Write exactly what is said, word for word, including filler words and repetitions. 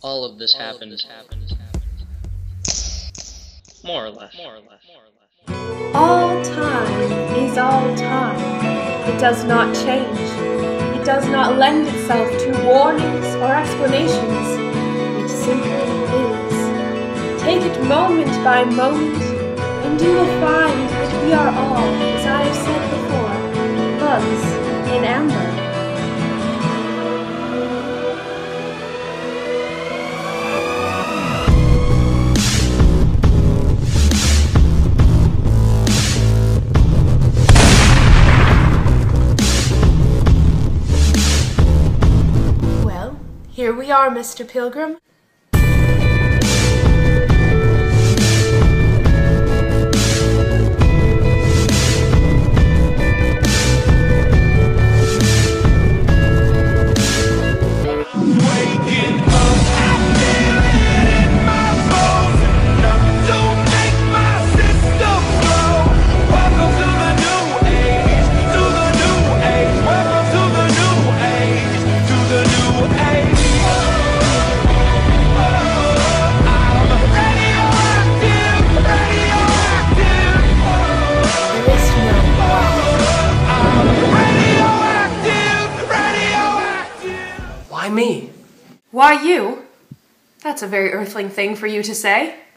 all of this happened. More or less. More or less. All time is all time. It does not change. It does not lend itself to warnings or explanations. It simply is. Take it moment by moment, and you will find that we are all, as I have said before, bugs in amber. Here we are, Mister Pilgrim. Why me? Why you? That's a very earthling thing for you to say.